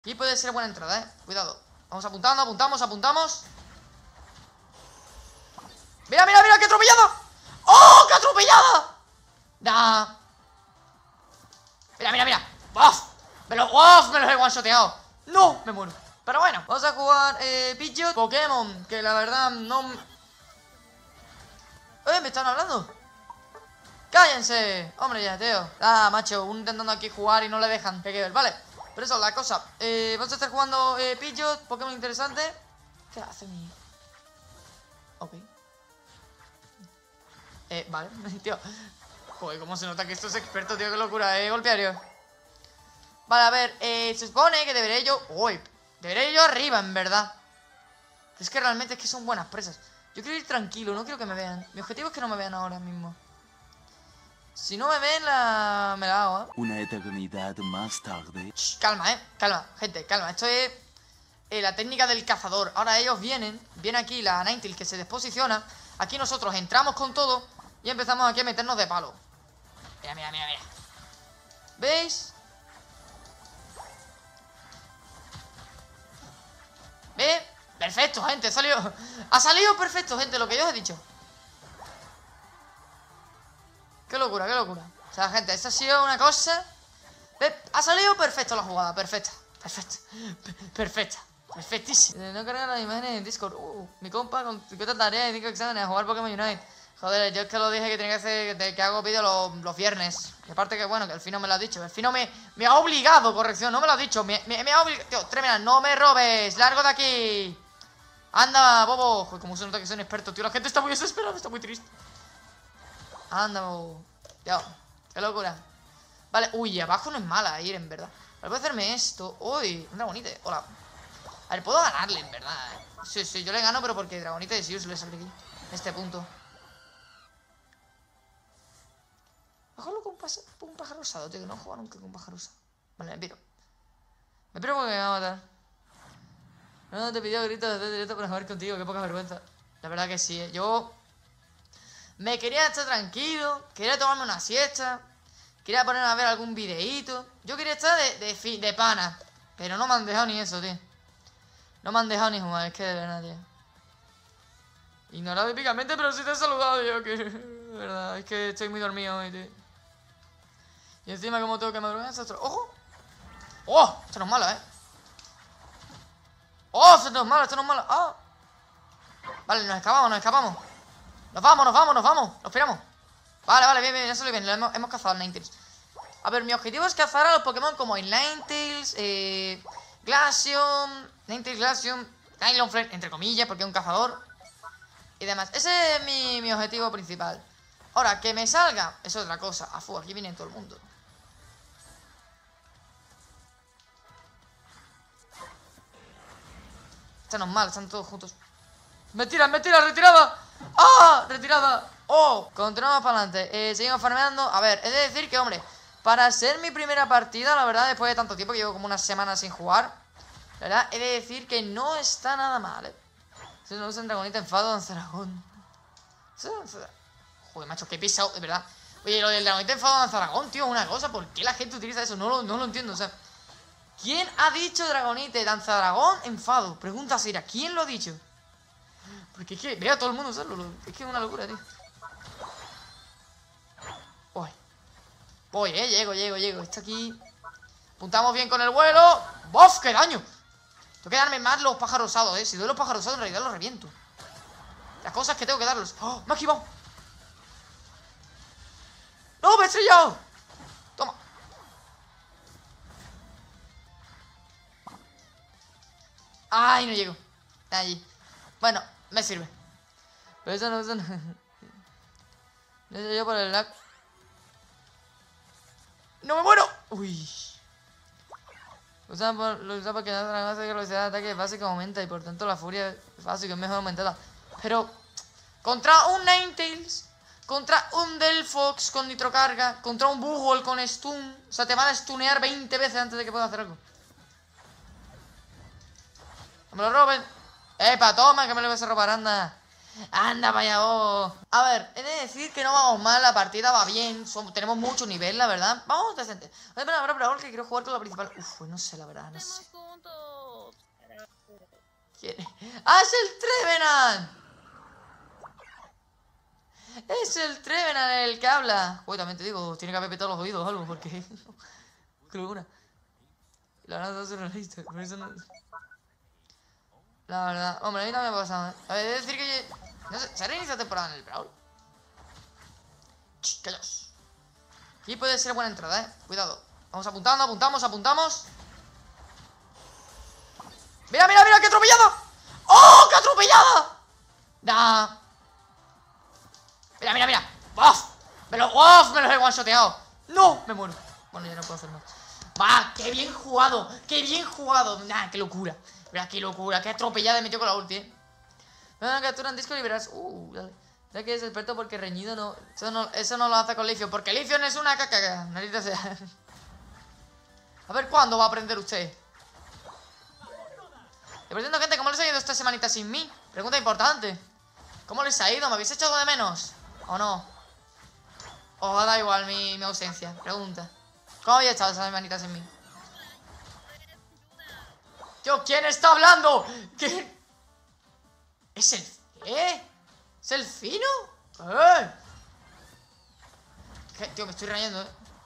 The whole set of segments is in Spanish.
Y puede ser buena entrada, cuidado. Vamos apuntando, apuntamos. Mira, qué atropellada. ¡Oh, qué atropellada! Nah. Mira. ¡Uf! Me los he one-shoteado. No, me muero. Pero bueno, vamos a jugar Pidgeot Pokémon, que la verdad no... me están hablando. ¡Cállense! Hombre, ya, tío. Macho, uno intentando aquí jugar y no le dejan. Hay que ver, vale. Pero eso, la cosa. Vamos a estar jugando Pidgeot, Pokémon interesante. ¿Qué hace mi...? Ok. Vale, tío. Joder, cómo se nota que esto es experto, tío, qué locura, golpeario. Vale, a ver, se supone que debería yo... Uy, debería yo arriba, en verdad. Es que realmente es que son buenas presas. Yo quiero ir tranquilo, no quiero que me vean. Mi objetivo es que no me vean ahora mismo. Si no me ven, me la hago, Una eternidad más tarde. Shh, calma, calma, gente, calma. Esto es la técnica del cazador. Ahora ellos viene aquí la Ninetales que se desposiciona. Aquí nosotros entramos con todo y empezamos aquí a meternos de palo. Mira. ¿Veis? ¿Ve? Perfecto, gente, ha salido perfecto, gente, lo que yo os he dicho. Qué locura. O sea, gente, esta ha sido una cosa... ¿Ve? Ha salido perfecto la jugada, perfectísima. No cargar las imágenes en Discord. Mi compa con 50 tareas y 5 exámenes a jugar Pokémon Unite. Joder, yo es que lo dije que tenía que hacer, que hago vídeos los viernes. Y aparte que bueno, que el Fino me lo ha dicho. El Fino me ha obligado, corrección, no me lo ha dicho. Me ha obligado. Tío, tremenda, no me robes, largo de aquí. Anda, bobo. Joder, como se nota que soy un experto, tío. La gente está muy desesperada, está muy triste. Anda, bobo. Tío, qué locura. Vale, uy, abajo no es mala ir, en verdad. Vale, voy a hacerme esto. Uy, un Dragonite, hola. A ver, puedo ganarle, en verdad, Sí, yo le gano, pero porque Dragonite es useless aquí. En este punto. Bájalo con un pájaro rosado, tío, que no juego nunca con un pájaro rosado. Vale, me piro. Me piro porque me va a matar. No te pidió gritos de directo para jugar contigo, qué poca vergüenza. La verdad que sí, Yo me quería estar tranquilo, quería tomarme una siesta, quería ponerme a ver algún videíto. Yo quería estar de pana, pero no me han dejado ni eso, tío. No me han dejado ni jugar, es que de verdad, tío. Ignorado épicamente, pero sí te he saludado yo, que... De verdad, es que estoy muy dormido hoy, tío. Y encima como tengo que madrugar, ¡ojo! ¡Oh! Esto no es malo, ¡Oh! Esto no es malo, ¡Ah! Vale, nos escapamos. Nos vamos. Nos piramos. Vale, bien, ya salió bien. Hemos cazado al Ninetales. A ver, mi objetivo es cazar a los Pokémon como el Ninetales, Glaceon, Talonflame, entre comillas, porque es un cazador. Y demás. Ese es mi objetivo principal. Ahora, que me salga es otra cosa. Aquí viene todo el mundo. Esto no es mal, están todos juntos. ¡Mentira, retirada! ¡Ah! ¡Retirada! ¡Oh! Continuamos para adelante. Seguimos farmeando. A ver, he de decir que, hombre, para ser mi primera partida, la verdad, después de tanto tiempo, que llevo como unas semanas sin jugar, la verdad, he de decir que no está nada mal, Si no usan Dragonite enfado en Zaragón. Joder, macho, qué pisado, de verdad. Oye, lo del Dragonite enfado en Zaragón, tío, una cosa. ¿Por qué la gente utiliza eso? No lo entiendo, o sea. ¿Quién ha dicho Dragonite, Danzadragón, enfado? Pregunta Sira, ¿quién lo ha dicho? Porque es que veo a todo el mundo usarlo. Es que es una locura, tío. Voy, llego. Esto aquí. Apuntamos bien con el vuelo. ¡Bof! ¡Qué daño! Tengo que darme más los pájaros rosados, Si doy los pájaros rosados, en realidad los reviento. Las cosas que tengo que darlos. ¡Oh! ¡Me ha esquivado! ¡No! ¡Me he estrellado! Toma. ¡Ay! No llego. Allí. Bueno, me sirve. Pero eso no. No sé yo por el lag. ¡No me muero! Uy. Lo usan para que no hace que la velocidad de ataque básica aumenta y por tanto la furia básica es mejor aumentada. Pero contra un Ninetales, contra un Delphox con nitrocarga, contra un Buhol con stun, o sea, te van a stunear 20 veces antes de que pueda hacer algo. ¡No me lo roben! ¡Epa, toma, que me lo vas a robar, anda! ¡Anda, vaya vos! A ver, he de decir que no vamos mal, la partida va bien, tenemos mucho nivel, la verdad. Vamos decente. Pero ahora que quiero jugar con la principal. Uf, pues no sé, la verdad, no sé. ¿Quién es? ¡Ah, es el Trevenant! Es el Trevenant el que habla. Uy, también te digo, tiene que haber petado los oídos o algo, porque... ¡Qué locura! La verdad no es surrealista, por eso no... La verdad, hombre, a mí también me ha pasado, ¿eh? A ver, he de decir que... No sé, ¿se ha reiniciado temporada en el Brawl? Shh, callaos. Aquí puede ser buena entrada, cuidado. Vamos apuntando, apuntamos. ¡Mira, qué atropellada! ¡Oh, qué atropellada! Nah. Mira. ¡Uf! Me los he one-shoteado. ¡No! Me muero. Bueno, ya no puedo hacer más. ¡Va! ¡Qué bien jugado! Nah, qué locura. Mira, qué locura. Qué atropellada me metió con la ulti, captura en disco y verás. Dale. Ya que es experto porque reñido no. Eso no lo hace con Leafeon. Porque Leafeon es una caca. Narita sea. A ver cuándo va a aprender usted. Y por cierto, gente, ¿cómo les ha ido esta semanita sin mí? Pregunta importante. ¿Cómo les ha ido? ¿Me habéis echado de menos? ¿O no? O da igual mi ausencia. Pregunta. ¿Cómo habéis echado esa semanita sin mí? Tío, ¿quién está hablando? ¿Qué? ¿Es el... ¿Es el Fino? ¿Qué? Tío, me estoy rayando,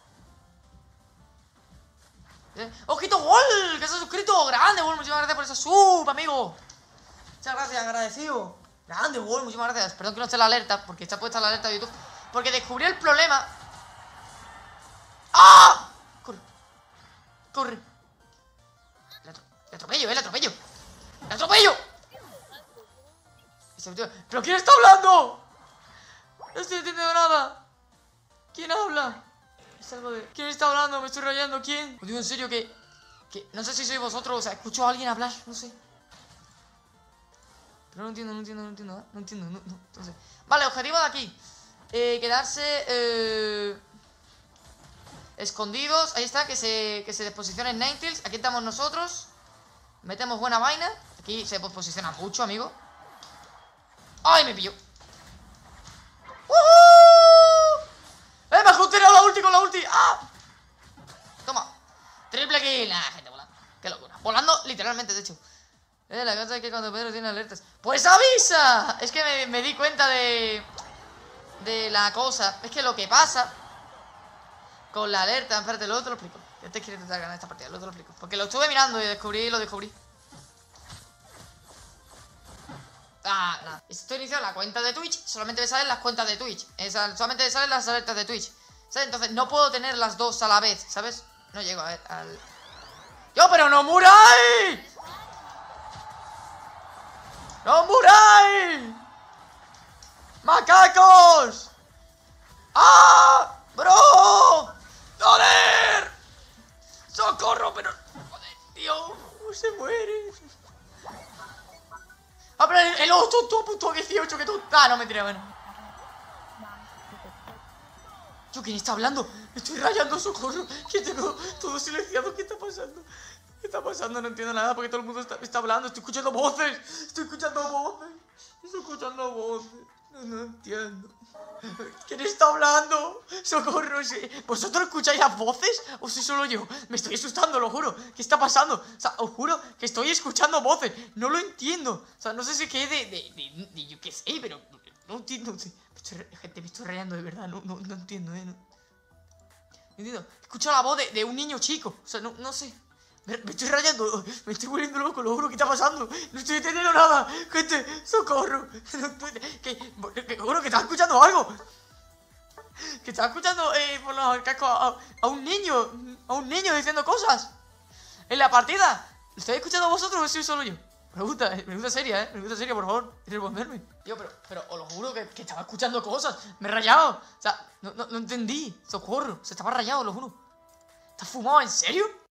¡Ojito, Gol! ¡Que se ha suscrito! ¡Grande, Gol! Muchísimas gracias por esa sub, amigo. Muchas gracias, agradecido. Grande, Gol, muchísimas gracias. Perdón que no esté la alerta, porque está puesta la alerta de YouTube. Porque descubrí el problema. ¡Ah! Corre. Le atropello. ¿Pero quién está hablando? No estoy entendiendo nada. ¿Quién habla? Es algo de... ¿Quién está hablando? Me estoy rayando. ¿Quién? Os digo en serio que... No sé si sois vosotros. O sea, escucho a alguien hablar. No sé. Pero no entiendo. No entiendo. Entonces... Vale, objetivo de aquí. Quedarse... escondidos. Ahí está. Que se desposicionen Ninetales. Aquí estamos nosotros. Metemos buena vaina. Aquí se posiciona mucho, amigo. ¡Ay, me pilló! ¡Me ha juntado con la ulti! ¡Ah! Toma. Triple kill. Nah, gente volando. Qué locura. Volando literalmente, de hecho. La cosa es que cuando Pedro tiene alertas... ¡Pues avisa! Es que me di cuenta de la cosa. Es que lo que pasa con la alerta... Espérate, luego te lo explico. Ya te quiero intentar ganar esta partida, luego te lo explico. Porque lo estuve mirando y lo descubrí. Ah, nada. Estoy iniciando la cuenta de Twitch. Solamente me salen las cuentas de Twitch. Solamente me salen las alertas de Twitch. ¿Sabes? Entonces no puedo tener las dos a la vez, ¿sabes? No llego a ver al... ¡Yo, pero no muráis! ¡No muráis! ¡Macacos! ¡Ah! ¡Bro! ¡Joder! ¡Socorro! Pero... ¡Joder, tío! ¡Se muere! ¡Ah, pero el otro punto 18 que tú... ¡Ah, no, mentira, bueno! Yo, ¿quién está hablando? Me estoy rayando, socorro. Que tengo todo silenciado. ¿Qué está pasando? ¿Qué está pasando? No entiendo nada porque todo el mundo está hablando. Estoy escuchando voces. No entiendo. ¿Quién está hablando? ¡Socorro! ¿Vosotros escucháis las voces? ¿O soy solo yo? Me estoy asustando, lo juro. ¿Qué está pasando? O sea, os juro que estoy escuchando voces. No lo entiendo. O sea, no sé si qué de yo qué sé, pero no entiendo. Gente, me estoy rayando de verdad. No entiendo, No entiendo. Escucho la voz de un niño chico. O sea, no sé. Me estoy rayando, me estoy volviendo loco, lo juro, ¿qué está pasando? No estoy entendiendo nada, gente, socorro. Juro que estaba escuchando algo. Que estaba escuchando por los cascos a un niño diciendo cosas en la partida. ¿Lo estáis escuchando vosotros o soy solo yo? Pregunta seria, pregunta seria, por favor, responderme. Tío, pero os lo juro que estaba escuchando cosas, me he rayado. O sea, no entendí, socorro, se estaba rayado, lo juro. ¿Estás fumado, en serio?